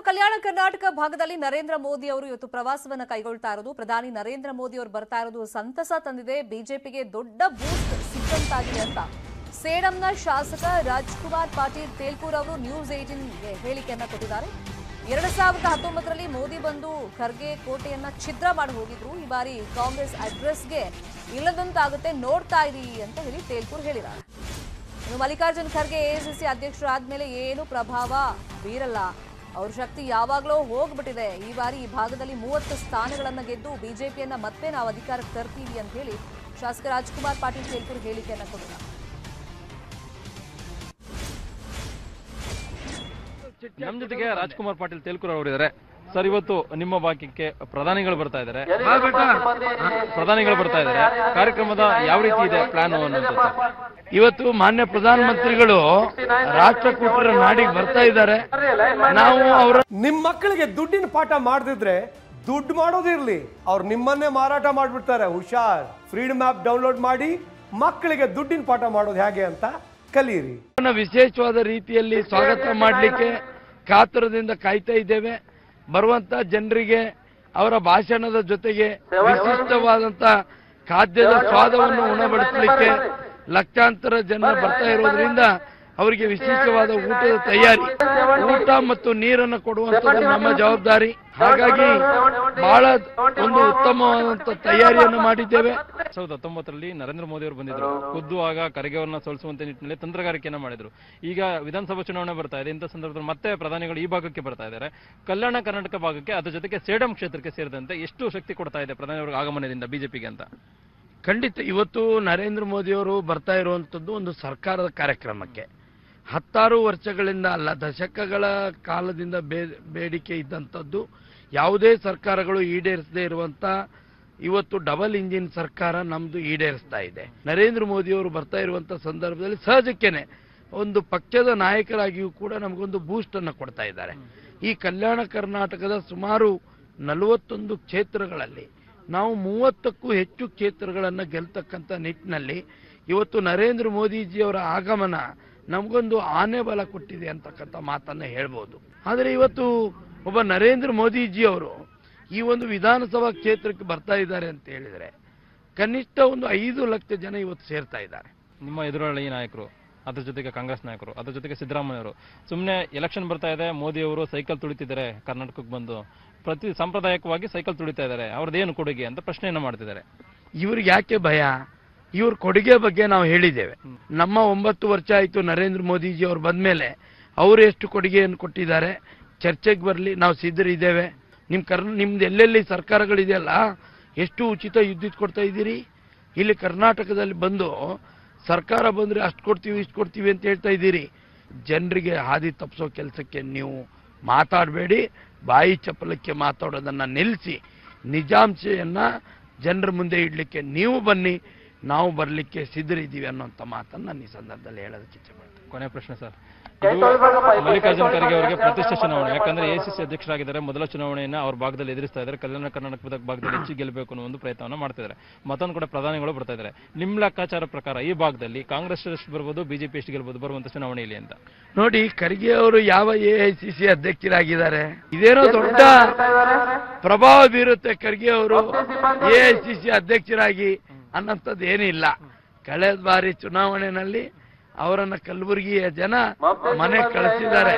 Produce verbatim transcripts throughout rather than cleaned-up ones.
ಕಲ್ಯಾಣ ಕರ್ನಾಟಕ ಭಾಗದಲ್ಲಿ ನರೇಂದ್ರ ಮೋದಿ ಅವರು ಇವತ್ತು ಪ್ರವಾಸವನ್ನ ಕೈಗೊಳ್ತಾ ಇರೋದು ಪ್ರಧಾನಿ ನರೇಂದ್ರ ಮೋದಿ ಅವರು ಬರ್ತಾ ಇರೋದು ಸಂತಸ ತಂದಿದೆ. ಬಿಜೆಪಿಗೆ ದೊಡ್ಡ ಬೂಸ್ಟ್ ಸಿಕ್ಕಂತಾಗಿದೆ ಅಂತ ಸೇಡಂನ ಶಾಸಕ ರಾಜ್ಕುಮಾರ್ ಪಾಟೀಲ್ ತೇಲ್ಕೂರ್ ಅವರು ನ್ಯೂಸ್ ಏಟೀನ್ ಗೆ ಹೇಳಿಕೆಯನ್ನ ಕೊಟ್ಟಿದ್ದಾರೆ. ಎರಡು ಸಾವಿರದ ಹತ್ತೊಂಬತ್ತರಲ್ಲಿ ಮೋದಿ ಬಂದು ಖರ್ಗೆ ಕೋಟೆಯನ್ನ ಛಿದ್ರ ಮಾಡಿ ಹೋಗಿದ್ರು. ಈ ಬಾರಿ ಕಾಂಗ್ರೆಸ್ ಅಡ್ರೆಸ್ಗೆ ಇಲ್ಲದಂತಾಗುತ್ತೆ, ನೋಡ್ತಾ ಇರಿ ಅಂತ ಹೇಳಿ ತೇಲ್ಕೂರ್ ಹೇಳಿದ್ದಾರೆ. ಇನ್ನು ಮಲ್ಲಿಕಾರ್ಜುನ್ ಖರ್ಗೆ ಎಐಸಿಸಿ ಅಧ್ಯಕ್ಷರಾದ್ಮೇಲೆ ಏನು ಪ್ರಭಾವ ಬೀರಲ್ಲ, ಅವ್ರ ಶಕ್ತಿ ಯಾವಾಗಲೂ ಹೋಗ್ಬಿಟ್ಟಿದೆ. ಈ ಬಾರಿ ಈ ಭಾಗದಲ್ಲಿ ಮೂವತ್ತು ಸ್ಥಾನಗಳನ್ನು ಗೆದ್ದು ಬಿಜೆಪಿಯನ್ನ ಮತ್ತೆ ನಾವು ಅಧಿಕಾರಕ್ಕೆ ತರ್ತೀವಿ ಅಂತ ಹೇಳಿ ಶಾಸಕ ರಾಜ್ಕುಮಾರ್ ಪಾಟೀಲ್ ತೇಲ್ಕೂರ್ ಹೇಳಿಕೆಯನ್ನ ಕೊಟ್ಟಿದ್ದಾರೆ. ನಮ್ಮ ಜೊತೆಗೆ ರಾಜ್ಕುಮಾರ್ ಪಾಟೀಲ್ ತೇಲ್ಕೂರ್ ಅವರಿದ್ದಾರೆ. ಸರ್, ಇವತ್ತು ನಿಮ್ಮ ಭಾಗಕ್ಕೆ ಪ್ರಧಾನಿಗಳು ಬರ್ತಾ ಇದ್ದಾರೆ ಪ್ರಧಾನಿಗಳು ಬರ್ತಾ ಇದ್ದಾರೆ ಕಾರ್ಯಕ್ರಮದ ಯಾವ ರೀತಿ ಇದೆ ಪ್ಲಾನ್ ಅನ್ನೋದು? ಇವತ್ತು ಮಾನ್ಯ ಪ್ರಧಾನಮಂತ್ರಿಗಳು ರಾಷ್ಟ್ರಕೂಟರ ನಾಡಿಗೆ ಬರ್ತಾ ಇದ್ದಾರೆ. ನಾವು ಅವರ ನಿಮ್ಮ ಮಕ್ಕಳಿಗೆ ದುಡ್ಡಿನ ಪಾಠ ಮಾಡದಿದ್ರೆ ದುಡ್ಡು ಮಾಡೋದಿರ್ಲಿ, ಅವ್ರು ನಿಮ್ಮನ್ನೇ ಮಾರಾಟ ಮಾಡ್ಬಿಡ್ತಾರೆ. ಹುಷಾರ್. ಫ್ರೀಡಮ್ ಆಪ್ ಡೌನ್ಲೋಡ್ ಮಾಡಿ ಮಕ್ಕಳಿಗೆ ದುಡ್ಡಿನ ಪಾಠ ಮಾಡೋದು ಹೇಗೆ ಅಂತ ಕಲಿಯಿರಿ. ವಿಶೇಷವಾದ ರೀತಿಯಲ್ಲಿ ಸ್ವಾಗತ ಮಾಡಲಿಕ್ಕೆ ಕಾತರದಿಂದ ಕಾಯ್ತಾ ಇದ್ದೇವೆ. ಬರುವಂತ ಜನರಿಗೆ ಅವರ ಭಾಷಣದ ಜೊತೆಗೆ ವಿಶಿಷ್ಟವಾದಂತ ಖಾದ್ಯದ ಸ್ವಾದವನ್ನು ಉಣಬಡಿಸಲಿಕ್ಕೆ ಲಕ್ಷಾಂತರ ಜನ ಬರ್ತಾ ಇರೋದ್ರಿಂದ ಅವರಿಗೆ ವಿಶೇಷವಾದ ಊಟದ ತಯಾರಿ, ಊಟ ಮತ್ತು ನೀರನ್ನು ಕೊಡುವಂಥದ್ದು ನಮ್ಮ ಜವಾಬ್ದಾರಿ. ಹಾಗಾಗಿ ಬಹಳ ಒಂದು ಉತ್ತಮವಾದಂತ ತಯಾರಿಯನ್ನು ಮಾಡಿದ್ದೇವೆ. ಸಾವಿರದ ಹತ್ತೊಂಬತ್ತರಲ್ಲಿ ನರೇಂದ್ರ ಮೋದಿ ಅವರು ಬಂದಿದ್ರು. ಖುದ್ದು ಆಗ ಖರ್ಗೆ ಅವರನ್ನ ಸೋಲಿಸುವಂತ ನಿಟ್ಟಿನಲ್ಲಿ ತಂತ್ರಗಾರಿಕೆಯನ್ನ ಮಾಡಿದ್ರು. ಈಗ ವಿಧಾನಸಭಾ ಚುನಾವಣೆ ಬರ್ತಾ ಇದೆ. ಇಂಥ ಸಂದರ್ಭದಲ್ಲಿ ಮತ್ತೆ ಪ್ರಧಾನಿಗಳು ಈ ಭಾಗಕ್ಕೆ ಬರ್ತಾ ಇದ್ದಾರೆ, ಕಲ್ಯಾಣ ಕರ್ನಾಟಕ ಭಾಗಕ್ಕೆ, ಅದರ ಜೊತೆಗೆ ಸೇಡಂ ಕ್ಷೇತ್ರಕ್ಕೆ ಸೇರಿದಂತೆ ಎಷ್ಟು ಶಕ್ತಿ ಕೊಡ್ತಾ ಇದೆ ಪ್ರಧಾನಿಯವರ ಆಗಮನದಿಂದ ಬಿಜೆಪಿಗೆ ಅಂತ? ಖಂಡಿತ ಇವತ್ತು ನರೇಂದ್ರ ಮೋದಿ ಅವರು ಬರ್ತಾ ಇರುವಂತದ್ದು ಒಂದು ಸರ್ಕಾರದ ಕಾರ್ಯಕ್ರಮಕ್ಕೆ. ಹತ್ತಾರು ವರ್ಷಗಳಿಂದ ಅಲ್ಲ, ದಶಕಗಳ ಕಾಲದಿಂದ ಬೇಡಿಕೆ ಇದ್ದಂಥದ್ದು ಯಾವುದೇ ಸರ್ಕಾರಗಳು ಈಡೇರಿಸದೇ ಇರುವಂತ ಇವತ್ತು ಡಬಲ್ ಇಂಜಿನ್ ಸರ್ಕಾರ ನಮ್ದು ಈಡೇರಿಸ್ತಾ ಇದೆ. ನರೇಂದ್ರ ಮೋದಿ ಅವರು ಬರ್ತಾ ಇರುವಂತ ಸಂದರ್ಭದಲ್ಲಿ ಸಹಜಕ್ಕೇನೆ ಒಂದು ಪಕ್ಷದ ನಾಯಕರಾಗಿಯೂ ಕೂಡ ನಮಗೊಂದು ಬೂಸ್ಟ್ ಅನ್ನು ಕೊಡ್ತಾ ಇದ್ದಾರೆ. ಈ ಕಲ್ಯಾಣ ಕರ್ನಾಟಕದ ಸುಮಾರು ನಲವತ್ತೊಂದು ಕ್ಷೇತ್ರಗಳಲ್ಲಿ ನಾವು ಮೂವತ್ತಕ್ಕೂ ಹೆಚ್ಚು ಕ್ಷೇತ್ರಗಳನ್ನು ಗೆಲ್ತಕ್ಕಂಥ ನಿಟ್ಟಿನಲ್ಲಿ ಇವತ್ತು ನರೇಂದ್ರ ಮೋದಿಜಿಯವರ ಆಗಮನ ನಮಗೊಂದು ಆನೆ ಬಲ ಕೊಟ್ಟಿದೆ ಅಂತಕ್ಕಂಥ ಮಾತನ್ನ ಹೇಳ್ಬೋದು. ಆದರೆ ಇವತ್ತು ಒಬ್ಬ ನರೇಂದ್ರ ಮೋದಿಜಿ ಅವರು ಈ ಒಂದು ವಿಧಾನಸಭಾ ಕ್ಷೇತ್ರಕ್ಕೆ ಬರ್ತಾ ಇದ್ದಾರೆ ಅಂತ ಹೇಳಿದರೆ ಕನಿಷ್ಠ ಒಂದು ಐದು ಲಕ್ಷ ಜನ ಇವತ್ತು ಸೇರ್ತಾ ಇದ್ದಾರೆ. ನಿಮ್ಮ ಎದುರಾಳಿ ನಾಯಕರು, ಅದ್ರ ಜೊತೆಗೆ ಕಾಂಗ್ರೆಸ್ ನಾಯಕರು, ಅದ್ರ ಜೊತೆಗೆ ಸಿದ್ದರಾಮಯ್ಯ ಅವರು ಸುಮ್ಮನೆ ಎಲೆಕ್ಷನ್ ಬರ್ತಾ ಇದೆ, ಮೋದಿ ಅವರು ಸೈಕಲ್ ತುಳಿತಿದ್ದಾರೆ, ಕರ್ನಾಟಕಕ್ಕೆ ಬಂದು ಪ್ರತಿ ಸಾಂಪ್ರದಾಯಿಕವಾಗಿ ಸೈಕಲ್ ತುಳಿತಾ ಇದ್ದಾರೆ, ಅವ್ರದ್ದೇನು ಕೊಡುಗೆ ಅಂತ ಪ್ರಶ್ನೆಯನ್ನು ಮಾಡ್ತಿದ್ದಾರೆ. ಇವ್ರಿಗೆ ಯಾಕೆ ಭಯ? ಇವ್ರ ಕೊಡುಗೆ ಬಗ್ಗೆ ನಾವು ಹೇಳಿದ್ದೇವೆ. ನಮ್ಮ ಒಂಬತ್ತು ವರ್ಷ ಆಯಿತು ನರೇಂದ್ರ ಮೋದಿಜಿ ಅವ್ರು ಬಂದ್ಮೇಲೆ ಅವರು ಎಷ್ಟು ಕೊಡುಗೆಯನ್ನು ಕೊಟ್ಟಿದ್ದಾರೆ ಚರ್ಚೆಗೆ ಬರಲಿ, ನಾವು ಸಿದ್ಧರಿದ್ದೇವೆ. ನಿಮ್ ಕರ್ ನಿಮ್ದು ಎಲ್ಲೆಲ್ಲಿ ಸರ್ಕಾರಗಳಿದೆಯಲ್ಲ, ಎಷ್ಟು ಉಚಿತ ವಿದ್ಯುತ್ ಕೊಡ್ತಾ ಇದ್ದೀರಿ? ಇಲ್ಲಿ ಕರ್ನಾಟಕದಲ್ಲಿ ಬಂದು ಸರ್ಕಾರ ಬಂದ್ರೆ ಅಷ್ಟು ಕೊಡ್ತೀವಿ ಇಷ್ಟು ಕೊಡ್ತೀವಿ ಅಂತ ಹೇಳ್ತಾ ಇದ್ದೀರಿ. ಜನರಿಗೆ ಹಾದಿ ತಪ್ಪಿಸೋ ಕೆಲಸಕ್ಕೆ ನೀವು ಮಾತಾಡಬೇಡಿ. ಬಾಯಿ ಚಪ್ಪಲಕ್ಕೆ ಮಾತಾಡೋದನ್ನ ನಿಲ್ಲಿಸಿ ನಿಜಾಂಶವನ್ನ ಜನರ ಮುಂದೆ ಇಡ್ಲಿಕ್ಕೆ ನೀವು ಬನ್ನಿ, ನಾವು ಬರಲಿಕ್ಕೆ ಸಿದ್ಧರಿದ್ದೀವಿ ಅನ್ನೋಂಥ ಮಾತನ್ನ ನಾನು ಈ ಸಂದರ್ಭದಲ್ಲಿ ಹೇಳೋದಕ್ಕೆ ಇಚ್ಛೆ ಮಾಡ್ತೀನಿ. ಕೊನೆ ಪ್ರಶ್ನೆ ಸರ್, ಮಲ್ಲಿಕಾರ್ಜುನ್ ಖರ್ಗೆ ಅವರಿಗೆ ಪ್ರತಿಷ್ಠೆ ಚುನಾವಣೆ, ಯಾಕಂದ್ರೆ ಎಐಸಿಸಿ ಅಧ್ಯಕ್ಷರಾಗಿದ್ದಾರೆ, ಮೊದಲ ಚುನಾವಣೆಯನ್ನ ಅವ್ರ ಭಾಗದಲ್ಲಿ ಎದುರಿಸ್ತಾ ಇದ್ದಾರೆ, ಕಲ್ಯಾಣ ಕರ್ನಾಟಕದ ಭಾಗದಲ್ಲಿ ಹೆಚ್ಚು ಗೆಲ್ಲಬೇಕು ಅನ್ನೋ ಒಂದು ಪ್ರಯತ್ನವನ್ನು ಮಾಡ್ತಿದ್ದಾರೆ. ಮತ್ತೊಂದು ಕಡೆ ಪ್ರಧಾನಿಗಳು ಬರ್ತಾ ಇದ್ದಾರೆ. ನಿಮ್ಮ ಲೆಕ್ಕಾಚಾರ ಪ್ರಕಾರ ಈ ಭಾಗದಲ್ಲಿ ಕಾಂಗ್ರೆಸ್ ಎಷ್ಟು ಬರ್ಬೋದು, ಬಿಜೆಪಿ ಎಷ್ಟು ಗೆಲ್ಬಹುದು ಬರುವಂತ ಚುನಾವಣೆಯಲ್ಲಿ ಅಂತ? ನೋಡಿ, ಖರ್ಗೆ ಅವರು ಯಾವ ಎಐಸಿಸಿ ಅಧ್ಯಕ್ಷರಾಗಿದ್ದಾರೆ, ಇದೇನೋ ದೊಡ್ಡ ಪ್ರಭಾವ ಬೀರುತ್ತೆ ಖರ್ಗೆ ಅವರು ಎಐಸಿಸಿ ಅಧ್ಯಕ್ಷರಾಗಿ ಅನ್ನಂಥದ್ದು ಏನಿಲ್ಲ. ಕಳೆದ ಬಾರಿ ಚುನಾವಣೆಯಲ್ಲಿ ಅವರನ್ನ ಕಲಬುರಗಿಯ ಜನ ಮನೆ ಕಳಿಸಿದ್ದಾರೆ.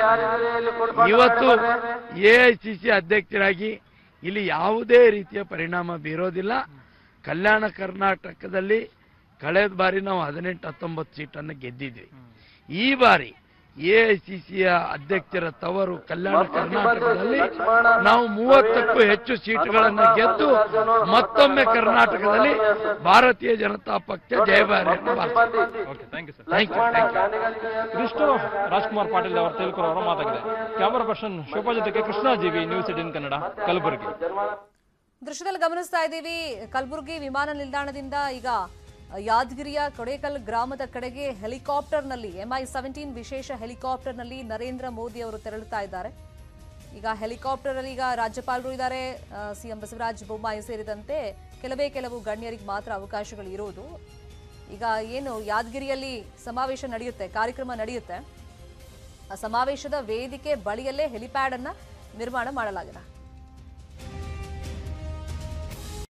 ಇವತ್ತು ಎಐಸಿಸಿ ಅಧ್ಯಕ್ಷರಾಗಿ ಇಲ್ಲಿ ಯಾವುದೇ ರೀತಿಯ ಪರಿಣಾಮ ಬೀರೋದಿಲ್ಲ. ಕಲ್ಯಾಣ ಕರ್ನಾಟಕದಲ್ಲಿ ಕಳೆದ ಬಾರಿ ನಾವು ಹದಿನೆಂಟು ಹತ್ತೊಂಬತ್ತು ಸೀಟನ್ನು ಗೆದ್ದಿದ್ವಿ. ಈ ಬಾರಿ ಎಐಸಿಸಿಯ ಅಧ್ಯಕ್ಷರ ತವರು ಕಲ್ಯಾಣ ಕರ್ನಾಟಕದಲ್ಲಿ ನಾವು ಮೂವತ್ತಕ್ಕೂ ಹೆಚ್ಚು ಸೀಟುಗಳನ್ನು ಗೆದ್ದು ಮತ್ತೊಮ್ಮೆ ಕರ್ನಾಟಕದಲ್ಲಿ ಭಾರತೀಯ ಜನತಾ ಪಕ್ಷ ಜಯಭಾರಿಯನ್ನು ಇದಿಷ್ಟು ರಾಜ್ಕುಮಾರ್ ಪಾಟೀಲ್ ಅವರ ತೇಲ್ಕೂರ್ ಅವರ ಮಾತಾಗಿದೆ. ಕ್ಯಾಮರಾ ಪರ್ಸನ್ ಶೋಭಾ ಜೊತೆಗೆ ಕೃಷ್ಣ ಜೀವಿ, ನ್ಯೂಸ್ ಏಟೀನ್ ಕನ್ನಡ, ಕಲಬುರಗಿ. ದೃಶ್ಯದಲ್ಲಿ ಗಮನಿಸ್ತಾ ಇದ್ದೀವಿ, ಕಲಬುರಗಿ ವಿಮಾನ ನಿಲ್ದಾಣದಿಂದ ಈಗ ಯಾದಗಿರಿಯ ಕೊಡೇಕಲ್ ಗ್ರಾಮದ ಕಡೆಗೆ ಹೆಲಿಕಾಪ್ಟರ್ನಲ್ಲಿ ಎಂಐ ಸೆವೆಂಟೀನ್ ವಿಶೇಷ ಹೆಲಿಕಾಪ್ಟರ್ನಲ್ಲಿ ನರೇಂದ್ರ ಮೋದಿ ಅವರು ತೆರಳುತ್ತಾ ಇದ್ದಾರೆ. ಈಗ ಹೆಲಿಕಾಪ್ಟರ್ ಅಲ್ಲಿ ಈಗ ರಾಜ್ಯಪಾಲರು ಇದ್ದಾರೆ, ಸಿಎಂ ಬಸವರಾಜ ಬೊಮ್ಮಾಯಿ ಸೇರಿದಂತೆ ಕೆಲವೇ ಕೆಲವು ಗಣ್ಯರಿಗೆ ಮಾತ್ರ ಅವಕಾಶಗಳು ಇರುವುದು. ಈಗ ಏನು ಯಾದಗಿರಿಯಲ್ಲಿ ಸಮಾವೇಶ ನಡೆಯುತ್ತೆ, ಕಾರ್ಯಕ್ರಮ ನಡೆಯುತ್ತೆ, ಆ ಸಮಾವೇಶದ ವೇದಿಕೆ ಬಳಿಯಲ್ಲೇ ಹೆಲಿಪ್ಯಾಡ್ ಅನ್ನ ನಿರ್ಮಾಣ ಮಾಡಲಾಗಿದೆ.